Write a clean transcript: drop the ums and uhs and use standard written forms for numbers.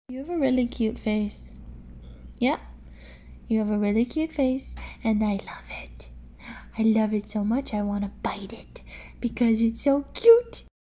You have a really cute face. Yeah, you have a really cute face, and I love it. I love it so much I want to bite it because it's so cute.